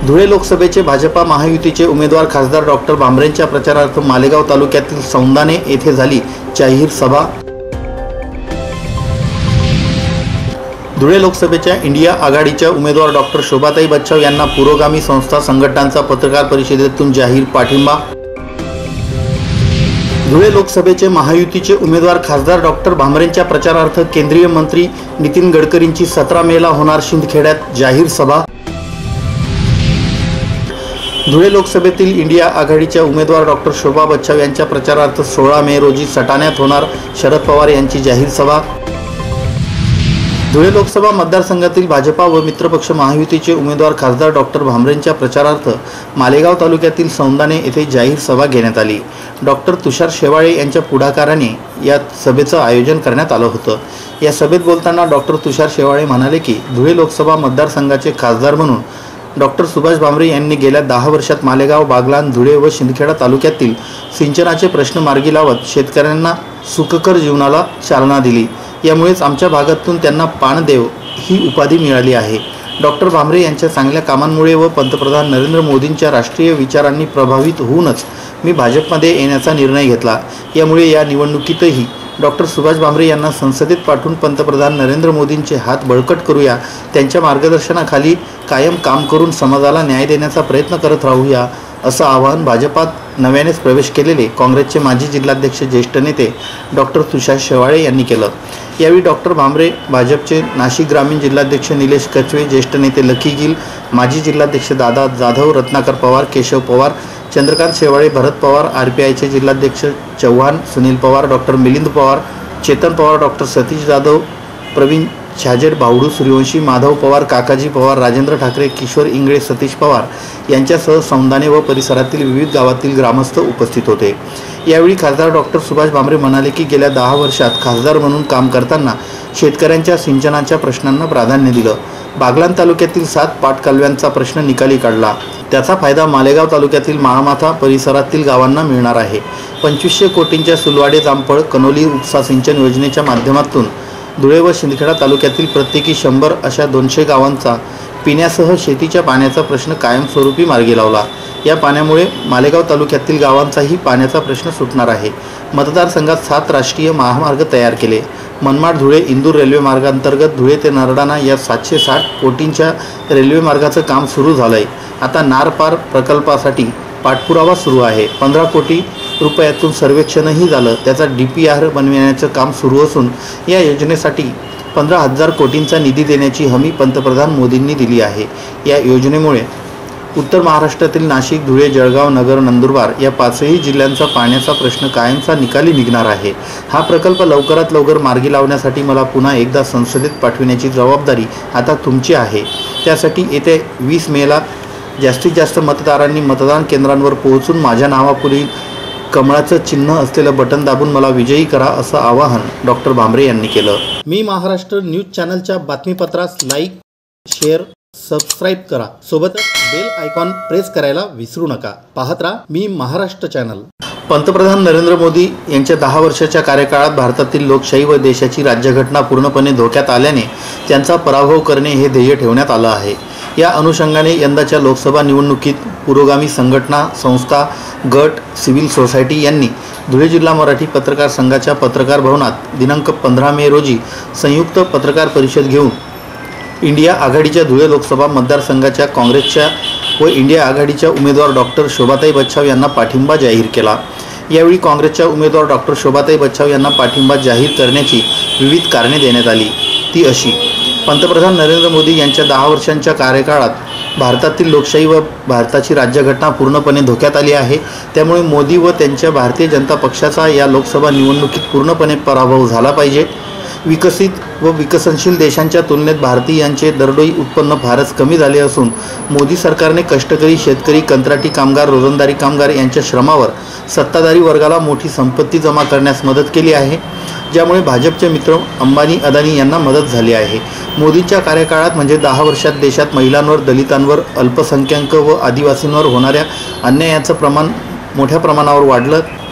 धुळे लोकसभेचे भाजपा महायुतीचे उमेदवार खासदार डॉक्टर भामरेंच्या प्रचारार्थ मालेगाव तालुक्यातील सौंदाणे येथे झाली जाहीर सभा। धुळे लोकसभेच्या इंडिया आघाडीच्या उमेदवार डॉक्टर शोभाताई बच्छाव यांना पुरोगामी संस्था संघटनांचा पत्रकार परिषदेतून जाहीर पाठिंबा। धुळे लोकसभेचे महायुतीचे उमेदवार खासदार डॉक्टर भामरेंच्या प्रचारार्थ केंद्रीय मंत्री नितीन गडकरींची 17 मेला होणार शिंदखेड्यात जाहीर सभा। धुळे लोकसभेतील इंडिया आघाडीच्या उमेदवार डॉक्टर शोभा बच्छाव यांच्या प्रचारार्थ 16 मे रोजी सटाण्यात होणार शरद पवार यांची जाहीर सभा। धुळे लोकसभा मतदारसंघातील भाजपा व मित्रपक्ष महायुतीचे उमेदवार खासदार डॉक्टर भामरेंच्या प्रचारार्थ मालेगाव तालुक्यातील सौंदाणे येथे जाहीर सभा घेण्यात आली। डॉक्टर तुषार शेवाळे यांच्या पुढाकाराने या सभेचं आयोजन करण्यात आलं होतं। या सभेत बोलताना डॉक्टर तुषार शेवाळे म्हणाले की धुळे लोकसभा मतदारसंघाचे खासदार म्हणून डॉक्टर सुभाष भामरे यांनी गेल्या 10 वर्षात मालेगाव, बागलाण, धुळे व शिंदखेडा तालुक्यातील सिंचनाचे प्रश्न मार्गी लावत शेतकऱ्यांना सुखकर जीवनाला चालना दिली। यामुळेच आमच्या भागातून त्यांना पानदेव ही उपाधी मिळाली आहे। डॉक्टर भामरे यांच्या चांगल्या कामांमुळे व पंतप्रधान नरेंद्र मोदींच्या राष्ट्रीय विचारांनी प्रभावित होऊनच मी भाजपमध्ये येण्याचा निर्णय घेतला। यामुळे या निवडणुकीतही डॉक्टर सुभाष भामरे यांना संसदेत पाठवून पंतप्रधान नरेंद्र मोदींचे हात बळकट करूया, त्यांच्या मार्गदर्शनाखाली कायम काम करून समाजाला न्याय देण्याचा प्रयत्न करत राहूया, असं आवाहन भाजपात नव्यानेच प्रवेश केलेले काँग्रेसचे माजी जिल्हाध्यक्ष ज्येष्ठ नेते डॉक्टर तुषार शेवाळे यांनी केलं। यावेळी डॉक्टर भामरे, भाजपचे नाशिक ग्रामीण जिल्हाध्यक्ष निलेश कचवे, ज्येष्ठ नेते लकी गिल, माजी जिल्हाध्यक्ष दादा जाधव, रत्नाकर पवार, केशव पवार, चंद्रकांत शेवाळे, भरत पवार, RPIचे जिल्हाध्यक्ष चव्हाण, सुनील पवार, डॉक्टर मिलिंद पवार, चेतन पवार, डॉक्टर सतीश जाधव, प्रवीण छाजेड, भावडू सूर्यवंशी, माधव पवार, काकाजी पवार, राजेंद्र ठाकरे, किशोर इंगळे, सतीश पवार यांच्यासह सौंदाणे व परिसरातील विविध गावातील ग्रामस्थ उपस्थित होते। यावेळी खासदार डॉक्टर सुभाष भामरे म्हणाले की गेल्या 10 वर्षात खासदार म्हणून काम करताना शेतकऱ्यांच्या सिंचनाच्या प्रश्नांना प्राधान्य दिलं। बागलाण तालुक्यातील 7 पाटकालव्यांचा प्रश्न निकाली काढला। त्याचा फायदा मालेगाव तालुक्यातील माळमाथा परिसरातील गावांना मिळणार आहे। 2500 कोटींच्या सुलवाडे, जामफळ, कनोली उपसा सिंचन योजनेच्या माध्यमातून धुळे व शिंदखेडा तालुक्यातील प्रत्येकी 100 अशा 200 गावांचा पिण्यासह शेतीच्या पाण्याचा प्रश्न कायमस्वरूपी मार्गी लावला। या पाण्यामुळे मालेगाव तालुक्यातील गावांचाही पाण्याचा प्रश्न सुटणार आहे। मतदारसंघात 7 राष्ट्रीय महामार्ग तयार केले। मनमाड धुळे इंदूर रेल्वे मार्गांतर्गत धुळे ते नरडाणा या 760 कोटींच्या रेल्वे मार्गाचं काम सुरू झालं आहे। आता नारपार प्रकल्पासाठी पाठपुरावा सुरू आहे। 15 कोटी रुपयातून सर्वेक्षणही झालं। त्याचा DPR बनविण्याचं काम सुरू असून या योजनेसाठी 15,000 कोटींचा निधी देण्याची हमी पंतप्रधान मोदींनी दिली आहे। या योजनेमुळे उत्तर महाराष्ट्रातील नाशिक, धुळे, जळगाव, नगर, नंदुरबार या 5ही जिल्ह्यांचा पाण्याचा प्रश्न कायमचा निकाली निघणार आहे। हा प्रकल्प लवकरात लवकर मार्गी लावण्यासाठी मला पुन्हा एकदा संसदेत पाठविण्याची जबाबदारी आता तुमची आहे। त्यासाठी येत्या 20 मेला जास्तीत जास्त मतदारांनी मतदान केंद्रांवर पोहोचून माझ्या नावापुढील कमळाचं चिन्ह असलेलं बटन दाबून मला विजयी करा, असं आवाहन डॉक्टर भामरे यांनी केलं। मी महाराष्ट्र न्यूज चॅनलच्या बातमीपत्रास लाईक, शेअर, सबस्क्राईब करा। सोबतच बेल आयकॉन प्रेस करायला विसरू नका। पाहत राहा मी महाराष्ट्र चॅनल। पंतप्रधान नरेंद्र मोदी यांच्या 10 वर्षाच्या कार्यकाळात भारतातील लोकशाही व देशाची राज्यघटना पूर्णपणे धोक्यात आल्याने त्यांचा पराभव करणे हे ध्येय ठेवण्यात आलं आहे। या अनुषंगाने यंदाच्या लोकसभा निवडणुकीत पुरोगामी संघटना, संस्था, गट, सिव्हिल सोसायटी यांनी धुळे जिल्हा मराठी पत्रकार संघाच्या पत्रकार भवनात दिनांक 15 मे रोजी संयुक्त पत्रकार परिषद घेऊन इंडिया आघाडीच्या धुळे लोकसभा मतदारसंघाच्या काँग्रेसच्या व इंडिया आघाडीच्या उमेदवार डॉक्टर शोभाताई बच्छाव यांना पाठिंबा जाहीर केला। यावेळी काँग्रेसच्या उमेदवार डॉक्टर शोभाताई बच्छाव यांना पाठिंबा जाहीर करण्याची विविध कारणे देण्यात आली। ती अशी: पंतप्रधान नरेंद्र मोदी यांच्या 10 वर्षांच्या कार्यकाळात भारतातील लोकशाही व भारताची राज्यघटना पूर्णपणे धोक्यात आली आहे। त्यामुळे मोदी व त्यांच्या भारतीय जनता पक्षाचा या लोकसभा निवडणुकीत पूर्णपणे पराभव झाला पाहिजे। विकसित व विकसनशील देशांच्या तुलनेत भारतीयांचे दरडोई उत्पन्न फारच कमी झाले असून मोदी सरकारने कष्टकरी शेतकरी, कंत्राटी कामगार, रोजंदारी कामगार यांच्या श्रमावर सत्ताधारी वर्गाला मोठी संपत्ती जमा करण्यास मदत केली आहे, ज्यामुळे भाजपचे मित्र अंबानी, अदानी यांना मदत झाली आहे। मोदींच्या कार्यकाळात म्हणजे 10 वर्षात देशात महिलांवर, दलितांवर, अल्पसंख्याक व आदिवासींवर होणाऱ्या अन्यायाचं प्रमाण मोठ्या प्रमाणावर वाढलं।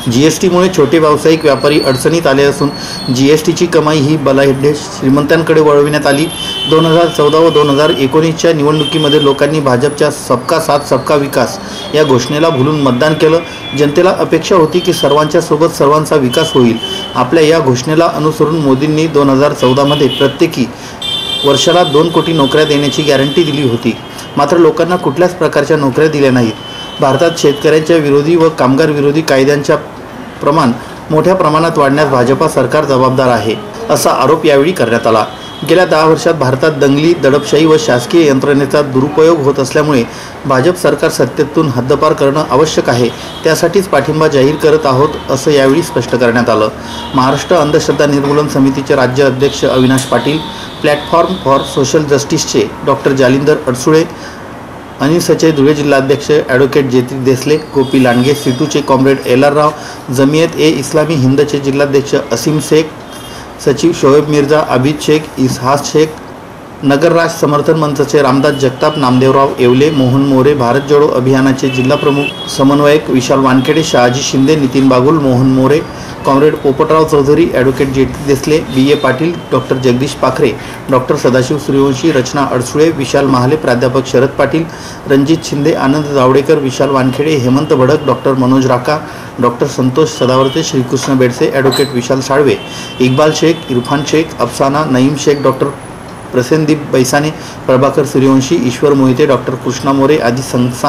जीएसटीमुळे छोटे व्यावसायिक व्यापारी अडचणीत आले असून जीएसटीची कमाई ही बलाढ्य श्रीमंतांकडे वळविण्यात आली। 2014 व 2019च्या निवडणुकीमध्ये लोकांनी भाजपच्या सबका साथ सबका विकास या घोषणेला भुलून मतदान केलं। जनतेला अपेक्षा होती की सर्वांच्या सोबत सर्वांचा विकास होईल। आपल्या या घोषणेला अनुसरून मोदींनी 2014 मध्ये प्रत्येकी वर्षाला 2 कोटी नोकऱ्या देण्याची गॅरंटी दिली होती, मात्र लोकांना कुठल्याच प्रकारच्या नोकऱ्या दिल्या नाहीत। भारतात शेतकऱ्यांच्या विरोधी व कामगार विरोधी कायद्यांच्या प्रमाण मोठ्या प्रमाणात वाढण्यास भाजपा सरकार जबाबदार आहे, असा आरोप यावेळी करण्यात आला। गेल्या 10 वर्षात भारतात दंगली, दडपशाही व शासकीय यंत्रणेचा दुरुपयोग होत असल्यामुळे भाजप सरकार सत्तेतून हद्दपार करणं आवश्यक आहे, त्यासाठीच पाठिंबा जाहीर करत आहोत, असं यावेळी स्पष्ट करण्यात आलं। महाराष्ट्र अंधश्रद्धा निर्मूलन समितीचे राज्य अध्यक्ष Avinash Patil, platform for social जस्टिसचे डॉक्टर जालिंदर अडसुळे, अनिसचे धुळे जिल्हाध्यक्ष ॲडव्होकेट जेती देसले, गोपी लांडगे, सिटूचे कॉम्रेड एल.आर. राव, जमियत ए इस्लामी हिंदचे जिल्हाध्यक्ष असीम शेख, सचिव शोएब मिर्झा, आबिद शेख, इसहास शेख, नगर राज समर्थन मंचचे रामदास जगताप, नामदेवराव येवले, मोहन मोरे, भारत जोडो अभियानाचे जिल्हा प्रमुख समन्वयक Vishal Wankhede, Shahaji Shinde, Nitin Bagul, Mohan More, comrade Popatrao Chaudhari, advocate J T Desale, B A. Patil, doctor Jagdish Pakhare, doctor Sadashiv Suryavanshi, Rachana Adsule, Vishal Mahale, प्राध्यापक शरद पाटील, रणजित शिंदे, आनंद जावडेकर, विशाल Wankhede, Hemant Bhadak, doctor Manoj Raka, doctor Santosh Sadavarte, Shrikrishna Bedse, advocate Vishal Salve, Iqbal Shaikh, Irfan Shaikh, Afsana Naeem Shaikh, doctor Prasendeep Baisane, Prabhakar Suryavanshi, Ishwar Mohite, doctor Krishna More आदी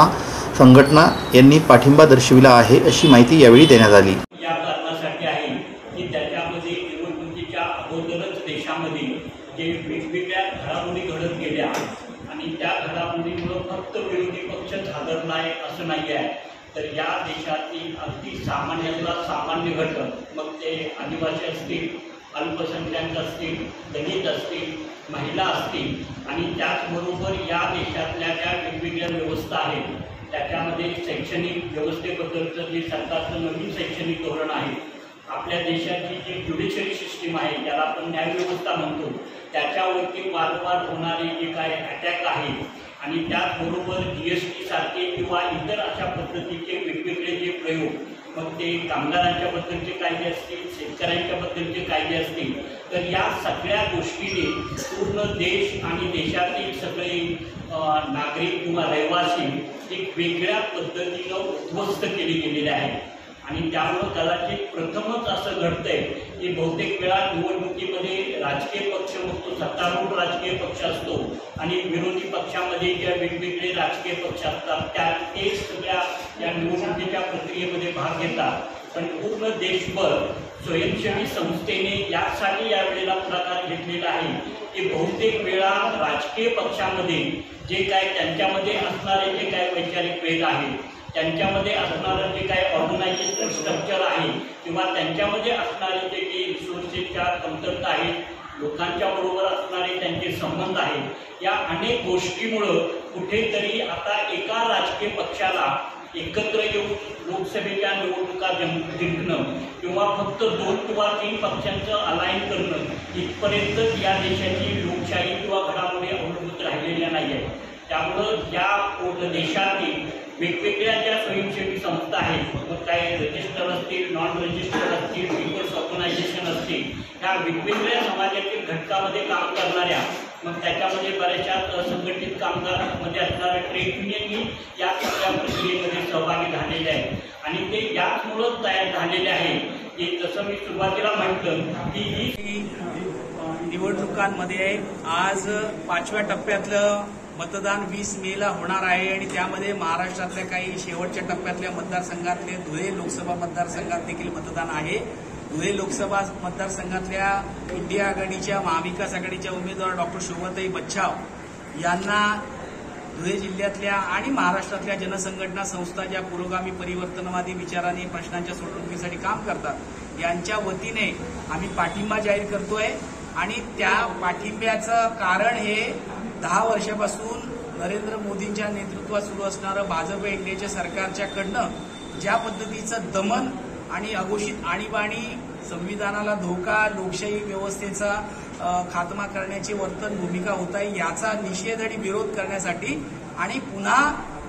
संघटना यांनी पाठिंबा दर्शविला आहे, अशी माहिती यावेळी देण्यात आली। या कारणासाठी आहे की त्याच्यामध्ये निवडणुकीच्या अगोदरच देशामध्ये जे वेगवेगळ्या घडामोडी घडत गेल्या आणि त्या घडामोडीमुळे फक्त विरोधी पक्ष हादरलाय असं नाही आहे, तर या देशातील अगदी सामान्यातला सामान्य घटक, मग ते आदिवासी असतील, अल्पसंख्याक असतील, दलित असतील, महिला असतील आणि त्याचबरोबर या देशातल्या ज्या वेगवेगळ्या व्यवस्था आहेत त्याच्यामध्ये शैक्षणिक व्यवस्थेबद्दलचं जे सरकारचं नवीन शैक्षणिक धोरण आहे, आपल्या देशाची जी ज्युडिशरी सिस्टीम आहे ज्याला आपण न्यायव्यवस्था म्हणतो, त्याच्यावरती वारंवार होणारे जे काय अटॅक आहे आणि त्याचबरोबर GST सारखे किंवा इतर अशा पद्धतीचे वेगवेगळे जे प्रयोग, मग ते कामगारांच्या बद्दलचे कायदे असतील, शेतकऱ्यांच्या बद्दलचे कायदे असतील, तर या सगळ्या गोष्टीने पूर्ण देश आणि देशातील सगळे नागरिक किंवा रहिवासी एक वेगळ्या पद्धतीनं उद्ध्वस्त केले गेलेले आहेत आणि त्यामुळं कदाचित प्रथमच असं घडतंय की बहुतेक वेळा निवडणुकीमध्ये राजकीय पक्ष, मग तो सत्तारूढ राजकीय पक्ष असतो आणि विरोधी पक्षामध्ये ज्या वेगवेगळे राजकीय पक्ष असतात त्या ते सगळ्या या निवडणुकीच्या प्रक्रियेमध्ये भाग घेतात, पण पूर्ण देशभर स्वयंसेवी संस्थेने यासाठी यावेळेला पुढाकार घेतलेला आहे की बहुतेक वेळा राजकीय पक्षामध्ये जे काय त्यांच्यामध्ये असणारे जे काय वैचारिक वेग आहेत, त्यांच्यामध्ये असणारं जे काय ऑर्गनायझेशनल स्ट्रक्चर आहे किंवा त्यांच्यामध्ये असणारे जे काही रिसोर्सेसच्या कमतरता आहेत, लोकांच्या बरोबर असणारे त्यांचे संबंध आहेत, या अनेक गोष्टीमुळं कुठेतरी आता एका राजकीय पक्षाला एकत्र येऊन लोकसभेच्या निवडणुका जिंकणं किंवा फक्त 2 किंवा 3 पक्षांचं अलाइन करणं इथपर्यंतच या देशाची लोकशाही किंवा घडामोडी अवलंबून राहिलेल्या नाही आहेत। त्यामुळं या देशातील वेगवेगळ्या ज्या स्वयंसेवी संस्था आहेत, मग काय रजिस्टर असतील, नॉन रजिस्टर असतील, पीपल्स ऑर्गनायझेशन असतील, ह्या वेगवेगळ्या समाजातील घटकामध्ये काम करणाऱ्या, मग त्याच्यामध्ये बऱ्याचशा असंघटित कामगारांमध्ये असणाऱ्या ट्रेड युनियनही या सगळ्या प्रक्रियेमध्ये सहभागी झालेले आहेत आणि ते याचमुळं तयार झालेले आहे की जसं मी सुरुवातीला म्हटलं की ही निवडणुकांमध्ये आज 5व्या टप्प्यातलं मतदान 20 मेला होणार आहे आणि त्यामध्ये महाराष्ट्रातल्या काही शेवटच्या टप्प्यातल्या मतदारसंघातले धुळे लोकसभा मतदारसंघात देखील मतदान आहे। धुळे लोकसभा मतदारसंघातल्या इंडिया आघाडीच्या महाविकास आघाडीच्या उमेदवार डॉक्टर शोभाताई बच्छाव यांना धुळे जिल्ह्यातल्या आणि महाराष्ट्रातल्या जनसंघटना संस्था ज्या पुरोगामी परिवर्तनवादी विचाराने प्रश्नांच्या सोडवणुकीसाठी काम करतात यांच्या वतीने आम्ही पाठिंबा जाहीर करतोय आणि त्या पाठिंब्याचं कारण हे 10 वर्षापासून नरेंद्र मोदींच्या नेतृत्वात सुरू असणारं भाजप एनडीएच्या सरकारच्याकडनं ज्या पद्धतीचं दमन आणि अघोषित आणीबाणी, संविधानाला धोका, लोकशाही व्यवस्थेचा खात्मा करण्याची वर्तन भूमिका होत आहे, याचा निषेध आणि विरोध करण्यासाठी आणि पुन्हा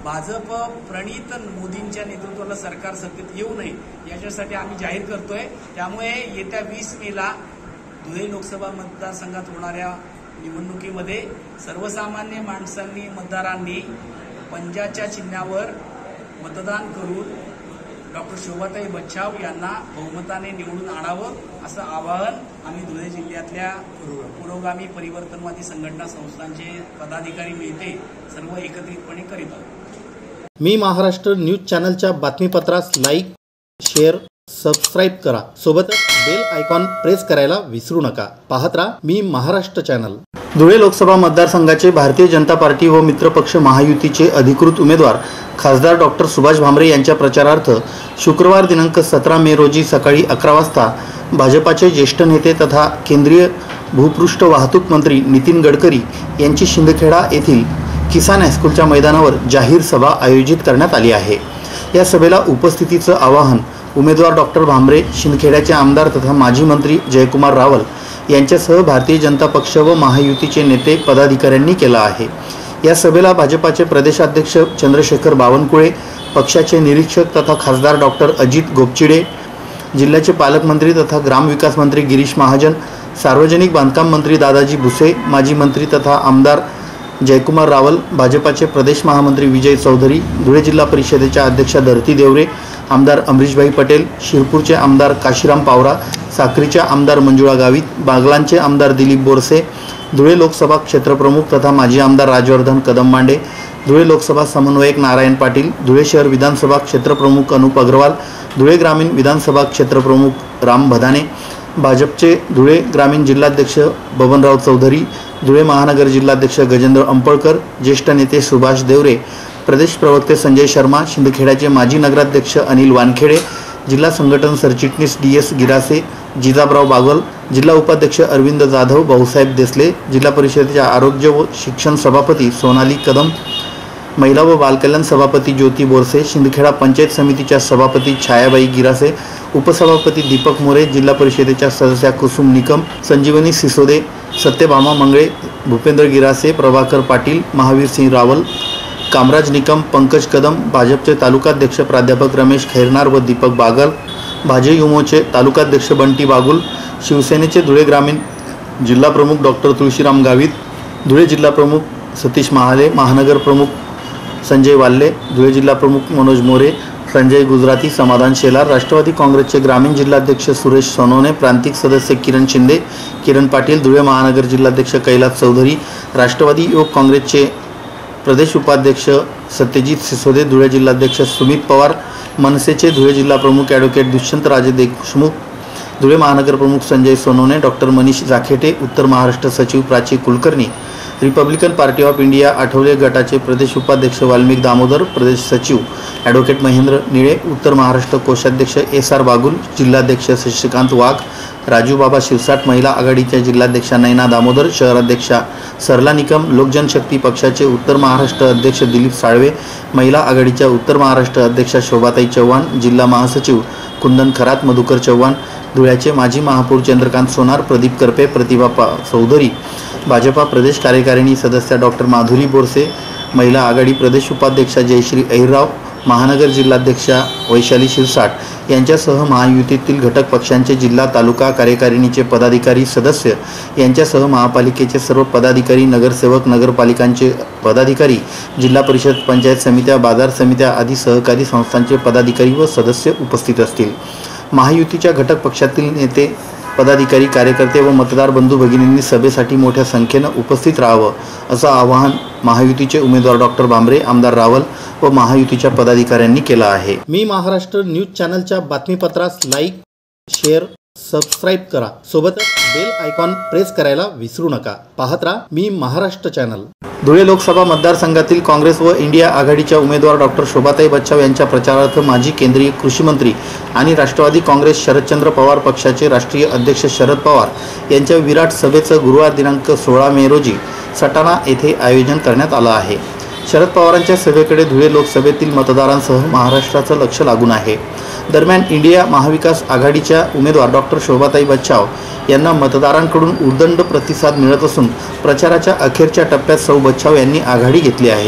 भाजप प्रणित मोदींच्या नेतृत्वाला सरकार सत्तेत येऊ नये याच्यासाठी आम्ही जाहीर करतोय। त्यामुळे येत्या 20 मेला धुळे लोकसभा मतदारसंघात होणाऱ्या निवडणुकीमध्ये सर्वसामान्य माणसांनी मतदारांनी पंजाच्या चिन्हावर मतदान करून डॉक्टर शोभाताई बच्छाव यांना बहुमताने निवडून आणावं असं आवाहन आम्ही धुळे जिल्ह्यातल्या पुरोगामी परिवर्तनवादी संघटना संस्थांचे पदाधिकारी नेते सर्व एकत्रितपणे करीत आहोत। मी महाराष्ट्र न्यूज चॅनलच्या बातमीपत्रास लाईक, शेअर, सबस्क्राईब करा। सोबतच बेल आयकॉन प्रेस करायला विसरू नका। पाहत राहा मी महाराष्ट्र चॅनल। धुळे लोकसभा मतदारसंघाचे भारतीय जनता पार्टी व मित्रपक्ष महायुतीचे अधिकृत उमेदवार खासदार डॉक्टर सुभाष भामरे यांच्या प्रचारार्थ शुक्रवार दिनांक 17 मे रोजी सकाळी 11 वाजता भाजपाचे ज्येष्ठ नेते तथा केंद्रीय भूपृष्ठ वाहतूक मंत्री नितीन गडकरी यांची शिंदखेडा येथील किसान हायस्कूलच्या मैदानावर जाहीर सभा आयोजित करण्यात आली आहे। या सभेला उपस्थितीचं आवाहन उमेदवार डॉक्टर भामरे, शिंदखेड्याचे आमदार तथा माजी मंत्री जयकुमार रावल यांच्यासह भारतीय जनता पक्ष व महायुतीचे नेते पदाधिकाऱ्यांनी केलं आहे। या सभेला भाजपाचे प्रदेशाध्यक्ष चंद्रशेखर बावनकुळे, पक्षाचे निरीक्षक तथा खासदार डॉक्टर अजित गोपचिडे, जिल्ह्याचे पालकमंत्री तथा ग्रामविकास मंत्री गिरीश महाजन, सार्वजनिक बांधकाम मंत्री दादाजी भुसे, माजी मंत्री तथा आमदार जयकुमार रावल, भाजपाचे प्रदेश महामंत्री विजय चौधरी, धुळे जिल्हा परिषदेच्या अध्यक्षा धरती देवरे, आमदार अमरीशभाई पटेल, शिरपूरचे आमदार काशीराम पावरा, साक्रीच्या आमदार मंजुळा गावित, बागलांचे आमदार दिलीप बोरसे, धुळे लोकसभा क्षेत्रप्रमुख तथा माजी आमदार राजवर्धन कदम-मांडे, धुळे लोकसभा समन्वयक नारायण पाटील, धुळे शहर विधानसभा क्षेत्रप्रमुख अनुप अग्रवाल, धुळे ग्रामीण विधानसभा क्षेत्रप्रमुख राम भदाने, भाजपचे धुळे ग्रामीण जिल्हाध्यक्ष बबनराव चौधरी, धुळे महानगर जिल्हाध्यक्ष गजेंद्र अंपळकर, ज्येष्ठ नेते सुभाष देवरे, प्रदेश प्रवक्ते संजय शर्मा, शिंदखेड्याचे माजी नगराध्यक्ष अनिल वानखेडे, जिल्हा संघटन सरचिटणीस DS गिरासे, जिजाबराव बागल, जिल्हा उपाध्यक्ष अरविंद जाधव, भाऊसाहेब देसले, जिल्हा परिषदेच्या आरोग्य व शिक्षण सभापती सोनाली कदम, महिला व बालकल्याण सभापती ज्योती बोरसे, शिंदखेडा पंचायत समितीच्या सभापती छायाबाई गिरासे, उपसभापती दीपक मोरे, जिल्हा परिषदेच्या सदस्या कुसुम निकम, संजीवनी सिसोदे, सत्यभामा मंगळे, भूपेंद्र गिरासे, प्रभाकर पाटील, महावीर सिंह रावल, कामराज निकम, पंकज कदम, भाजपचे तालुकाध्यक्ष प्राध्यापक रमेश खैरनार व दीपक बागल, भाजयुमोचे तालुकाध्यक्ष बंटी बागुल, शिवसेनेचे धुळे ग्रामीण जिल्हा प्रमुख डॉक्टर तुळशीराम गावित, धुळे जिल्हा प्रमुख सतीश महाले, महानगर प्रमुख संजय वाल्ले, धुळे जिल्हा प्रमुख मनोज मोरे, संजय गुजराती, समाधान शेलार, राष्ट्रवादी काँग्रेसचे ग्रामीण जिल्हाध्यक्ष सुरेश सोनवणे, प्रांतिक सदस्य किरण शिंदे, किरण पाटील, धुळे महानगर जिल्हाध्यक्ष कैलास चौधरी, राष्ट्रवादी युवक काँग्रेसचे प्रदेश उपाध्यक्ष सत्यजित सिसोदे, धुळे जिल्हाध्यक्ष सुमित पवार, मनसेचे धुळे जिल्हा प्रमुख ॲडव्होकेट दुष्यंत राजे देशमुख, धुळे महानगर प्रमुख संजय सोनवणे, डॉक्टर मनीष जाखेटे, उत्तर महाराष्ट्र सचिव Prachi Kulkarni, Republican Party of India Athawale गटाचे प्रदेश उपाध्यक्ष वाल्मिक दामोदर, प्रदेश सचिव ॲडव्होकेट महेंद्र निळे, उत्तर महाराष्ट्र कोषाध्यक्ष SR बागुल, जिल्हाध्यक्ष शशिकांत वाघ, राजू बाबा शिवसाट, महिला आघाडीच्या जिल्हाध्यक्षा नैना दामोदर, शहराध्यक्षा सरला निकम, लोकजनशक्ती पक्षाचे उत्तर महाराष्ट्र अध्यक्ष दिलीप साळवे, महिला आघाडीच्या उत्तर महाराष्ट्र अध्यक्षा शोभाताई चव्हाण, जिल्हा महासचिव कुंदन खरात, मधुकर चव्हाण, धुळ्याचे माजी महापौर चंद्रकांत सोनार, प्रदीप करपे, प्रतिभा चौधरी, भाजपा प्रदेश कार्यकारिणी सदस्या डॉक्टर माधुरी बोरसे, महिला आघाडी प्रदेश उपाध्यक्षा जयश्री अहिरराव, महानगर जिल्हाध्यक्षा वैशाली शिरसाट यांच्यासह महायुतीतील घटक पक्षांचे जिल्हा तालुका कार्यकारिणीचे पदाधिकारी सदस्य यांच्यासह महापालिकेचे सर्व पदाधिकारी, नगरसेवक, नगरपालिकांचे पदाधिकारी, जिल्हा परिषद, पंचायत समित्या, बाजार समित्या आदी सहकारी संस्थांचे पदाधिकारी व सदस्य उपस्थित असतील। महायुतीच्या घटक पक्षातील नेते, पदाधिकारी, कार्यकर्ते व मतदार बंधू भगिनींनी सभेसाठी मोठ्या संख्येनं उपस्थित राहावं असं आवाहन महायुतीचे उमेदवार डॉक्टर भामरे, आमदार रावल व महायुतीच्या पदाधिकाऱ्यांनी केलं आहे। मी महाराष्ट्र न्यूज चॅनलच्या बातमीपत्रास लाईक, शेअर, सबस्क्राईब करा। सोबतच बेल आयकॉन प्रेस करायला विसरू नका। पाहत राहा मी महाराष्ट्र चॅनल। धुळे लोकसभा मतदारसंघातील काँग्रेस व इंडिया आघाडीच्या उमेदवार डॉक्टर शोभाताई बच्छाव यांच्या प्रचारार्थ माजी केंद्रीय कृषी मंत्री आणि राष्ट्रवादी काँग्रेस शरदचंद्र पवार पक्षाचे राष्ट्रीय अध्यक्ष शरद पवार यांच्या विराट सभेचं गुरुवार दिनांक 16 मे रोजी सटाणा येथे आयोजन करण्यात आलं आहे। शरद पवारांच्या सभेकडे धुळे लोकसभेतील मतदारांसह महाराष्ट्राचं लक्ष लागून आहे। दरम्यान इंडिया महाविकास आघाडीच्या उमेदवार डॉक्टर शोभाताई बच्छाव यांना मतदारांकडून उदंड प्रतिसाद मिळत असून प्रचाराच्या अखेरच्या टप्प्यात सौ बच्छाव यांनी आघाडी घेतली आहे।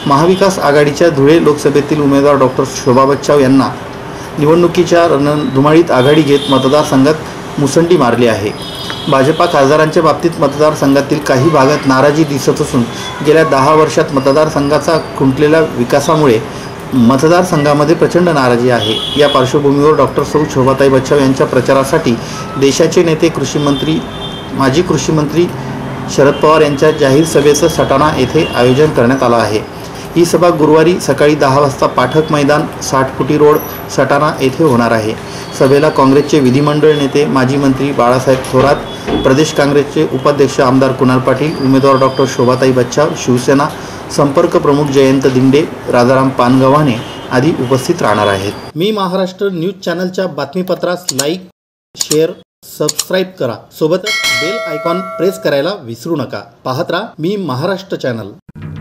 महाविकास आघाडीच्या धुळे लोकसभेतील उमेदवार डॉक्टर शोभा बच्छाव यांना निवडणुकीच्या रणधुमाळीत आघाडी घेत मतदारसंघात मुसंडी मारली आहे। भाजपा खासदारांच्या बाबतीत मतदारसंघातील काही भागात नाराजी दिसत असून गेल्या 10 वर्षात मतदारसंघाचा खुंटलेल्या विकासामुळे मतदारसंघामध्ये प्रचंड नाराजी आहे। या पार्श्वभूमीवर डॉक्टर सौ शोभाताई बच्छाव यांच्या प्रचारासाठी देशाचे नेते माजी कृषी मंत्री शरद पवार यांच्या जाहीर सभेचं सटाणा येथे आयोजन करण्यात आलं आहे। ही सभा गुरुवारी सकाळी 10 वाजता पाठक मैदान 60 फुटी रोड सटाणा येथे होणार आहे। सभेला काँग्रेसचे विधिमंडळ नेते माजी मंत्री बाळासाहेब थोरात, प्रदेश काँग्रेसचे उपाध्यक्ष आमदार कुणाल पाटील, उमेदवार डॉक्टर शोभाताई बच्छाव, शिवसेना संपर्क प्रमुख जयंत दिंडे, राजाराम पानगव्हाणे आदी उपस्थित राहणार आहेत। मी महाराष्ट्र न्यूज चॅनलच्या बातमीपत्रास लाईक, शेअर, सबस्क्राईब करा। सोबतच बेल आयकॉन प्रेस करायला विसरू नका। पाहत राहा मी महाराष्ट्र चॅनल।